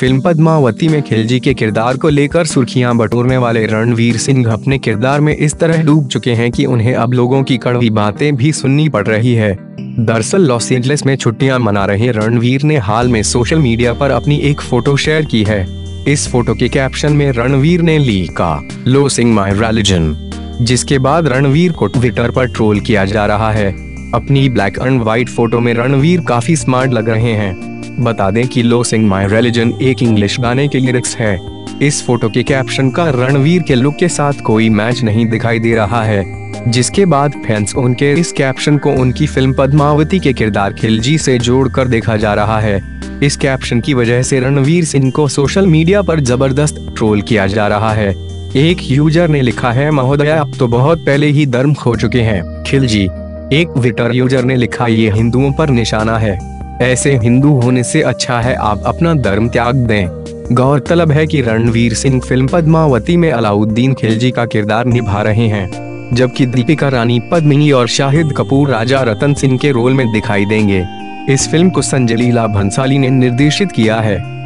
Film Padmavati में खिलजी के किरदार को लेकर सुर्खियां बटोरने वाले रणवीर सिंह अपने किरदार में इस तरह डूब चुके हैं कि उन्हें अब लोगों की कड़वी बातें भी सुननी पड़ रही है। दरअसल लॉस एंजलिस में छुट्टियां मना रहे रणवीर ने हाल में सोशल मीडिया पर अपनी एक फोटो शेयर की है। इस फोटो के कैप्शन में रणवीर ने लिखा "लॉसिंग माय रिलीजन", जिसके बाद रणवीर को ट्विटर पर ट्रोल किया जा रहा है। अपनी ब्लैक एंड व्हाइट फोटो में रणवीर काफी स्मार्ट लग रहे हैं। बता दें कि "लॉसिंग माय रिलीजन" एक इंग्लिश गाने के लिरिक्स है। इस फोटो के कैप्शन का रणवीर के लुक के साथ कोई मैच नहीं दिखाई दे रहा है, जिसके बाद फैंस उनके इस कैप्शन को उनकी फिल्म पद्मावती के किरदार खिलजी से जोड़कर देखा जा रहा है। इस कैप्शन की वजह से रणवीर सिंह को सोशल मीडिया पर जबरदस्त ट्रोल किया जा रहा है। एक यूजर ने लिखा है, "महोदय अब तो बहुत पहले ही धर्म खो चुके हैं खिलजी"। एक ट्विटर यूजर ने लिखा, "ये हिंदुओं पर निशाना है, ऐसे हिंदू होने से अच्छा है आप अपना धर्म त्याग दें"। गौरतलब है कि रणवीर सिंह फिल्म पद्मावती में अलाउद्दीन खिलजी का किरदार निभा रहे हैं, जबकि दीपिका रानी पद्मिनी और शाहिद कपूर राजा रतन सिंह के रोल में दिखाई देंगे। इस फिल्म को संजय लीला भंसाली ने निर्देशित किया है।